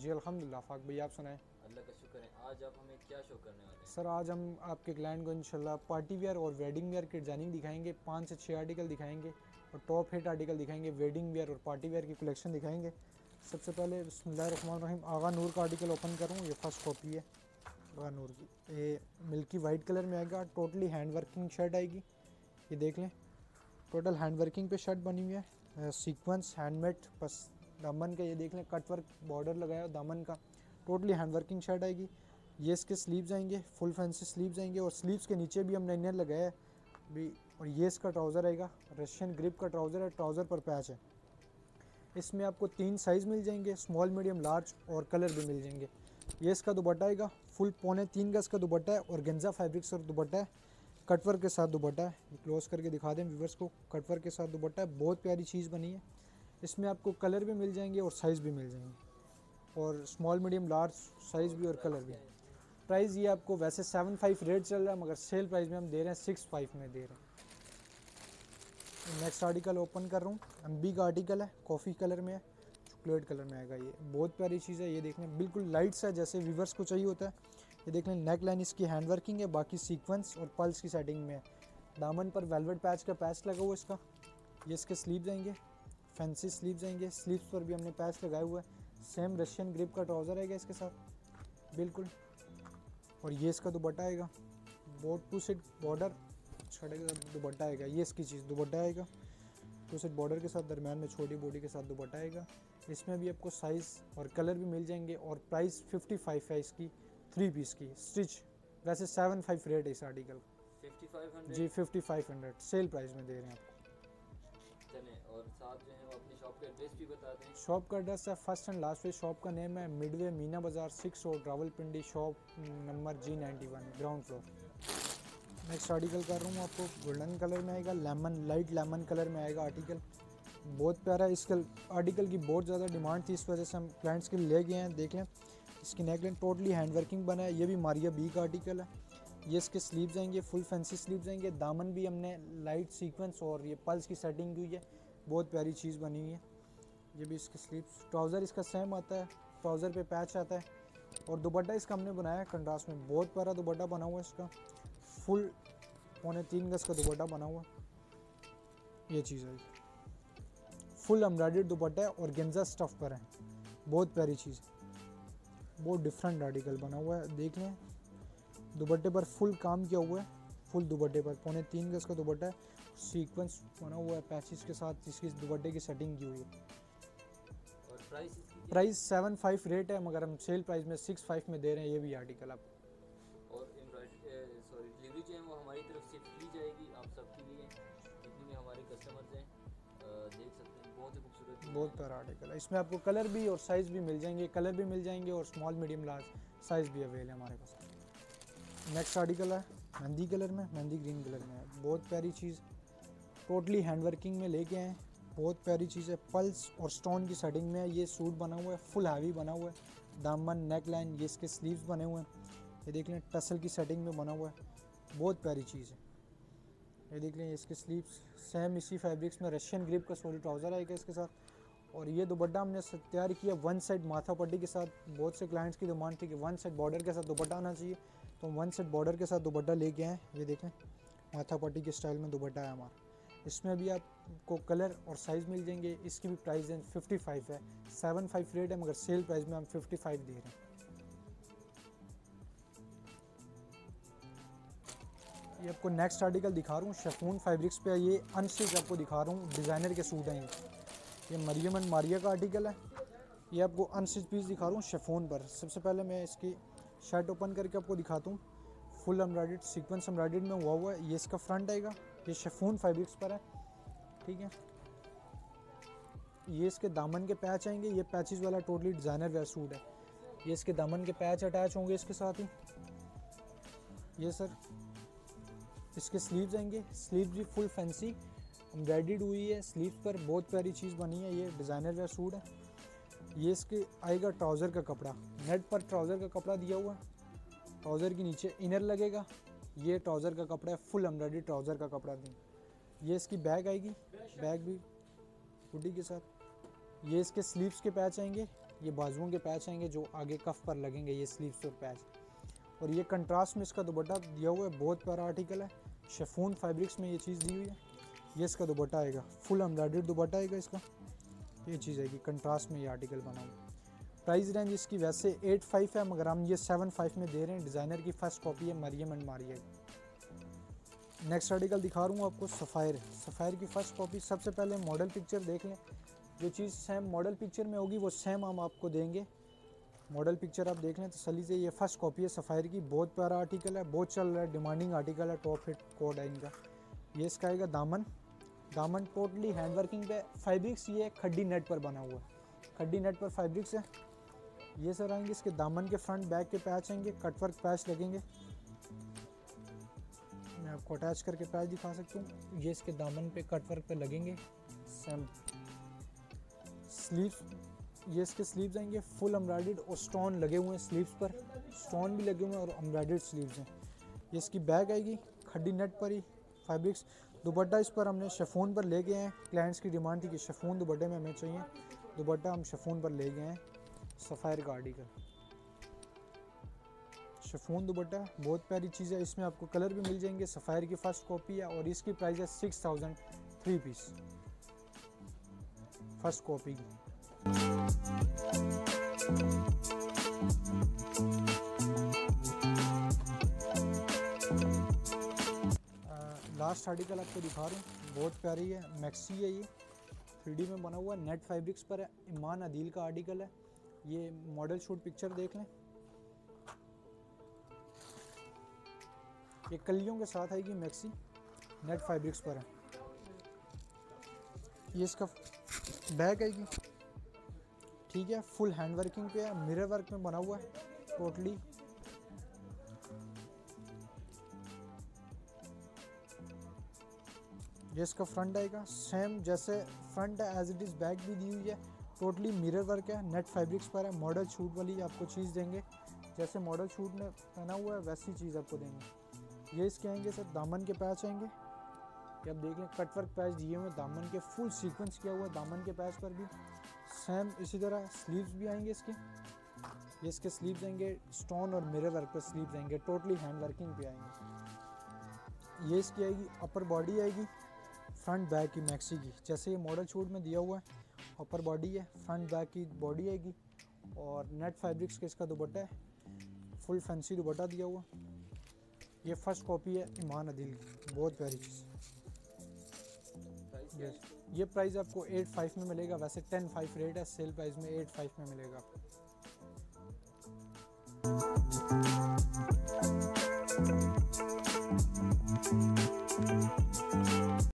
जी अल्हम्दुलिल्लाह। फाक भाई आप सुनाएं। अल्लाह का शुक्र है। आज आप हमें क्या शो करने वाले हैं? सर आज हम आपके क्लाइंट को इंशाल्लाह पार्टी वेयर और वेडिंग वेयर की डिज़ाइनिंग दिखाएंगे। 5 से 6 आर्टिकल दिखाएंगे और टॉप हिट आर्टिकल दिखाएंगे। वेडिंग वेयर और पार्टी वेयर की कलेक्शन दिखाएंगे। सबसे पहले बिस्मिल्लाहिर्रहमानिर्रहीम आगा नूर का आर्टिकल ओपन करूँ। ये फर्स्ट कॉपी है आगा नूर की। ये मिल्की वाइट कलर में आएगा। टोटली हैंड वर्किंग शर्ट आएगी। ये देख लें, टोटल हैंड वर्किंग पे शर्ट बनी हुई है। सीक्वेंस हैंडमेड, बस दामन का ये देख लें कट वर्क बॉर्डर लगाया दामन का। टोटली हैंड वर्किंग शर्ट आएगी। ये इसके स्लीव्स आएंगे, फुल फैंसी स्लीव्स आएंगे और स्लीव्स के नीचे भी हमने इनर लगाया है भी। और ये इसका ट्राउज़र आएगा, रशियन ग्रिप का ट्राउज़र है, ट्राउज़र पर पैच है। इसमें आपको 3 साइज़ मिल जाएंगे, स्मॉल मीडियम लार्ज और कलर भी मिल जाएंगे। ये इसका दुपट्टा आएगा, फुल 3.25 गज का दुपट्टा है और गेंजा फैब्रिक्स और दुपट्टा है। कटवर्क के साथ दुपट्टा है। ये क्लोज करके दिखा दें व्यूवर्स को। कटवर्क के साथ दुपट्टा है, बहुत प्यारी चीज़ बनी है। इसमें आपको कलर भी मिल जाएंगे और साइज़ भी मिल जाएंगे और स्मॉल मीडियम लार्ज साइज़ भी और कलर भी। प्राइस ये आपको वैसे 7.5 रेट चल रहा है, मगर सेल प्राइस में हम दे रहे हैं 6.5 में दे रहे हैं। नेक्स्ट आर्टिकल ओपन कर रहा हूँ। एमबी का आर्टिकल है, कॉफ़ी कलर में है, चॉकलेट कलर में आएगा। ये बहुत प्यारी चीज़ है। ये देखने बिल्कुल लाइट सा जैसे व्यूवर्स को चाहिए होता है। ये देख लें, नेक लाइन इसकी हैंड वर्किंग है, बाकी सीक्वेंस और पल्स की सेटिंग में है। दामन पर वेलवेट पैच का पैच लगा हुआ इसका। ये इसके स्लीव्स आएंगे, फैंसी स्लीव्स आएंगे। स्लीव्स पर भी हमने पैच लगाया हुआ है। सेम रशियन ग्रिप का ट्राउज़र आएगा इसके साथ बिल्कुल। और ये इसका दुपट्टा आएगा, बहुत 2 सेट बॉर्डर छड़े के साथ दुपट्टा आएगा। ये इसकी चीज़ दुपट्टा आएगा 2 सेट बॉर्डर के साथ, दरम्यान में छोटी बॉडी के साथ दुपट्टा आएगा। इसमें भी आपको साइज़ और कलर भी मिल जाएंगे और प्राइस 55 है इसकी 3 पीस की स्टिच। वैसे 7.5 रेट है इस आर्टिकल 5500 जी। 5500 सेल प्राइस में दे रहे हैं आपको। चलें, और साथ जो है वो अपनी शॉप का एड्रेस भी बता दें। शॉप का एड्रेस है फर्स्ट एंड लास्ट पे। शॉप का नेम है Midway Meena Bazaar 6 road Rawalpindi, shop number G91 ground floor. Next article कर रहा हूँ आपको, गोल्डन कलर में आएगा, लेमन लाइट लेमन कलर में आएगा आर्टिकल। बहुत प्यारा। इस आर्टिकल की बहुत ज़्यादा डिमांड थी, इस वजह से हम क्लाइंट्स के लिए ले गए हैं। देख लें, इसकी नेकलाइन टोटली हैंड वर्किंग बना है। ये भी मारिया बी का आर्टिकल है। ये इसके स्लीव्स आएंगे, फुल फैंसी स्लीव्स आएंगे। दामन भी हमने लाइट सीक्वेंस और ये पल्स की सेटिंग हुई है। बहुत प्यारी चीज़ बनी हुई है। ये भी इसके स्लीव्स। ट्राउज़र इसका सेम आता है, ट्राउज़र पे पैच आता है और दुपट्टा इसका हमने बनाया है कंट्रास्ट में। बहुत प्यारा दुपट्टा बना हुआ है इसका, फुल 3.25 गज का दुपट्टा बना हुआ है। ये चीज़ है, फुल एम्ब्रॉयडर्ड दुपट्टा है और गेंजा स्टफ़ पर है। बहुत प्यारी चीज़, बहुत डिफरेंट आर्टिकल बना हुआ है। देख लें, दुपट्टे पर फुल काम किया हुआ है, फुल दुपट्टे पर 3.25 गज का दुपट्टा है। सीक्वेंस बना हुआ है पैचेस के साथ, जिसकी दुपट्टे की सेटिंग की हुई है। और प्राइस इसकी प्राइस 7.5 रेट है, मगर हम सेल प्राइस में 6.5 में दे रहे हैं ये भी आर्टिकल आपको। और डिलीवरी जो है वो हमारी तरफ से की जाएगी आप सबके लिए, जितने भी हमारे कस्टमर्स हैं। देख सकते हैं बहुत ही खूबसूरत, बहुत प्यारा आर्टिकल है। इसमें आपको कलर भी और साइज़ भी मिल जाएंगे, कलर भी मिल जाएंगे और स्मॉल मीडियम लार्ज साइज़ भी अवेलेबल है हमारे पास। नेक्स्ट आर्टिकल है मेहंदी कलर में, मेहंदी ग्रीन कलर में है। बहुत प्यारी चीज़, टोटली हैंड वर्किंग में लेके आए। बहुत प्यारी चीज़ है, पल्स और स्टोन की सेटिंग में है। ये सूट बना हुआ है, फुल हैवी बना हुआ है। दामन नेक लाइन, ये इसके स्लीव्स बने हुए हैं। ये देख लें, टसल की सेटिंग में बना हुआ है। बहुत प्यारी चीज़ है। ये देख लें, इसके स्लीव्स सेम इसी फैब्रिक्स में, रशियन ग्रिप का सोली ट्राउज़र आएगा इसके साथ। और ये दुपट्टा हमने तैयार किया 1 साइड माथा पट्टी के साथ। बहुत से क्लाइंट्स की डिमांड थी कि 1 साइड बॉर्डर के साथ दुपट्टा आना चाहिए, तो 1 साइड बॉर्डर के साथ दुपट्टा लेके आए। ये देखें, माथा पट्टी के स्टाइल में दुपट्टा है हमारा। इसमें भी आपको कलर और साइज़ मिल जाएंगे। इसकी भी प्राइस 55 है। 7.5 रेट है, मगर सेल प्राइस में हम 55 दे रहे हैं। ये आपको नेक्स्ट आर्टिकल दिखा रहा हूँ, शेफून फैब्रिक्स पे। ये अनस्टिच आपको दिखा रहा हूँ, डिज़ाइनर के सूट हैं ये मरियम एंड मारिया का आर्टिकल है। ये आपको अनस्टिच पीस दिखा रहा हूँ शेफून पर। सबसे पहले मैं इसकी शर्ट ओपन करके आपको दिखाता हूँ। फुल एम्ब्रॉयडर्ड सीक्वेंस एम्ब्रॉयडर्ड में हुआ है। ये इसका फ्रंट आएगा, ये शेफून फैब्रिक्स पर है, ठीक है। ये इसके दामन के पैच आएंगे। ये पैचेस वाला टोटली डिज़ाइनर वेयर सूट है। ये इसके दामन के पैच अटैच होंगे इसके साथ ही। ये सर इसके स्लीव्स आएंगे, स्लीव्स भी फुल फैंसी एम्ब्रॉयडर्ड हुई है स्लीव्स पर। बहुत प्यारी चीज़ बनी है। ये डिज़ाइनर वेयर सूट है। ये इसके आएगा ट्राउज़र का कपड़ा, नेट पर ट्राउज़र का कपड़ा दिया हुआ है। ट्राउज़र के नीचे इनर लगेगा। ये ट्राउज़र का कपड़ा है, फुल एम्ब्रॉयडर्ड ट्राउज़र का कपड़ा दी। ये इसकी बैग आएगी, बैग भी हुडी के साथ। ये इसके स्लीव्स के पैच आएंगे, ये बाजुओं के पैच आएंगे जो आगे कफ पर लगेंगे, ये स्लीव्स और पैच। और ये कंट्रास्ट में इसका दुपट्टा दिया हुआ है, बहुत प्यारा आर्टिकल है, शिफॉन फैब्रिक्स में ये चीज़ दी हुई है। ये इसका दुपट्टा आएगा, फुल एम्ब्रॉयडर्ड दुपट्टा आएगा इसका, ये चीज़ आएगी कंट्रास्ट में ये आर्टिकल बना हुआ। प्राइस रेंज इसकी वैसे 85 है, मगर हम ये 75 में दे रहे हैं। डिज़ाइनर की फर्स्ट कॉपी है, Mariam and Maria. Next article दिखा रहा हूँ आपको, सफ़ायर। सफ़ायर की फ़र्स्ट कॉपी। सबसे पहले मॉडल पिक्चर देख लें, जो चीज़ सेम मॉडल पिक्चर में होगी वो सेम हम आपको देंगे। मॉडल पिक्चर आप देख लें तसल्ली से। ये फर्स्ट कॉपी है सफ़ायर की, बहुत प्यारा आर्टिकल है, बहुत चल रहा है, डिमांडिंग आर्टिकल है, टॉप हिट कोड है इनका। ये इसका आएगा दामन। दामन टोटली हैंड वर्किंग पे, फैब्रिक्स ये खड्डी नेट पर बना हुआ है, खड्डी नेट पर फैब्रिक्स है। ये सर आएंगे इसके दामन के फ्रंट बैक के पैच आएंगे, कटवर्क पैच लगेंगे। मैं आपको अटैच करके पैच दिखा सकता हूँ। ये इसके दामन पे कटवर्क पे लगेंगे सेम। स्लीव्स, ये इसके स्लीव्स आएंगे फुल एम्ब्रॉयडर्ड और स्टोन लगे हुए हैं स्लीव्स पर, स्टोन भी लगे हुए हैं और एम्ब्रॉयडर्ड स्लीव्स हैं। ये इसकी बैग आएगी खड्डी नेट पर ही फैब्रिक्स। दुपट्टा इस पर हमने शिफॉन पर ले गए हैं, क्लाइंट्स की डिमांड थी कि शिफॉन दुपट्टे में हमें चाहिए, दुपट्टा हम शिफॉन पर ले गए हैं। सफ़ायर का आर्टिकल, शिफॉन दुपट्टा, बहुत प्यारी चीज़ है। इसमें आपको कलर भी मिल जाएंगे। सफ़ायर की फ़र्स्ट कॉपी है और इसकी प्राइस है 6000 3 पीस फर्स्ट कॉपी की। लास्ट आर्टिकल आपको दिखा रहा हूँ, बहुत प्यारी है, मैक्सी है, ये 3D में बना हुआ नेट फैब्रिक्स पर है। ईमान अदील का आर्टिकल है। ये मॉडल शूट पिक्चर देख लें, ये कलियों के साथ आएगी, मैक्सी नेट फैब्रिक्स पर है। ये इसका बैग आएगी, ठीक है, फुल हैंड वर्किंग पे है, मिरर वर्क में बना हुआ है टोटली। ये इसका फ्रंट आएगा सेम जैसे फ्रंट है एज इट इज़, बैक भी दी हुई है, टोटली मिरर वर्क है, नेट फैब्रिक्स पर है। मॉडल शूट वाली आपको चीज़ देंगे, जैसे मॉडल शूट में पहना हुआ है वैसी चीज़ आपको देंगे। ये इसके आएंगे सर दामन के पैच आएंगे, ये आप देख लें, कटवर्क पैच दिए हुए दामन के, फुल सीक्वेंस किया हुआ है दामन के पैच पर भी सेम। इसी तरह स्लीव्स भी आएंगे इसके, ये इसके स्लीव्स आएंगे स्टोन और मिरर वर्क पर स्लीव्स आएंगे, टोटली हैंड वर्किंग पे आएंगे। ये इसकी आएगी अपर बॉडी आएगी फ्रंट बैक की मैक्सी की, जैसे ये मॉडल शूट में दिया हुआ है। अपर बॉडी है, फ्रंट बैक की बॉडी आएगी और नेट फैब्रिक्स के इसका दुपट्टा है, फुल फैंसी दुपट्टा दिया हुआ। ये फर्स्ट कॉपी है ईमान अदील की, बहुत प्यारी चीज़। यस, ये प्राइस आपको 85 में मिलेगा, वैसे 10.5 रेट है, सेल प्राइस में 85 में मिलेगा आपको।